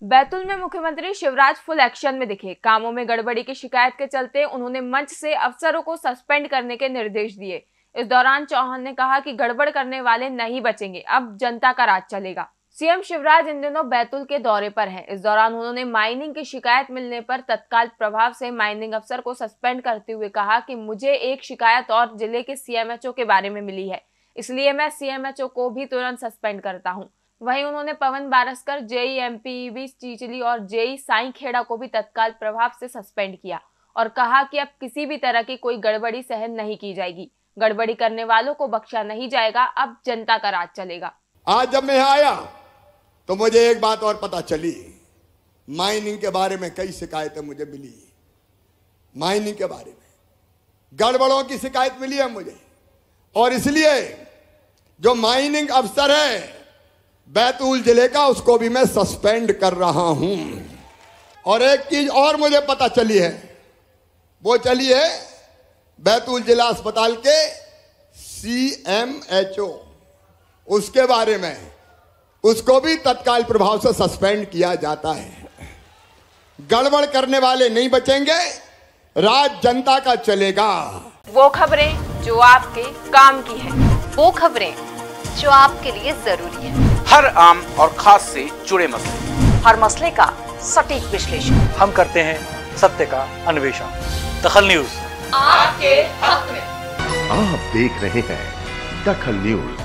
बैतूल में मुख्यमंत्री Shivraj full action में दिखे। कामों में गड़बड़ी की शिकायत के चलते उन्होंने मंच से अफसरों को सस्पेंड करने के निर्देश दिए। इस दौरान चौहान ने कहा कि गड़बड़ करने वाले नहीं बचेंगे, अब जनता का राज चलेगा। सीएम शिवराज इन दिनों बैतूल के दौरे पर हैं। इस दौरान उन्होंने माइनिंग की शिकायत मिलने पर तत्काल प्रभाव से माइनिंग अफसर को सस्पेंड करते हुए कहा कि मुझे एक शिकायत और जिले के सीएमएचओ के बारे में मिली है, इसलिए मैं सीएमएचओ को भी तुरंत सस्पेंड करता हूं। वहीं उन्होंने पवन बारस्कर, जेई एमपीईबी चीचली और जेई साई खेड़ा को भी तत्काल प्रभाव से सस्पेंड किया और कहा कि अब किसी भी तरह की कोई गड़बड़ी सहन नहीं की जाएगी। गड़बड़ी करने वालों को बख्शा नहीं जाएगा, अब जनता का राज चलेगा। आज जब मैं आया तो मुझे एक बात और पता चली, माइनिंग के बारे में कई शिकायतें मुझे मिली। माइनिंग के बारे में गड़बड़ों की शिकायत मिली है मुझे, और इसलिए जो माइनिंग अफसर है बैतूल जिले का, उसको भी मैं सस्पेंड कर रहा हूं। और एक चीज और मुझे पता चली है, वो चली है बैतूल जिला अस्पताल के सीएमएचओ, उसके बारे में, उसको भी तत्काल प्रभाव से सस्पेंड किया जाता है। गड़बड़ करने वाले नहीं बचेंगे, राज जनता का चलेगा। वो खबरें जो आपके काम की है, वो खबरें जो आपके लिए जरूरी है, हर आम और खास से जुड़े मसले, हर मसले का सटीक विश्लेषण हम करते हैं, सत्य का अन्वेषण। दखल न्यूज आपके हक में। आप देख रहे हैं दखल न्यूज।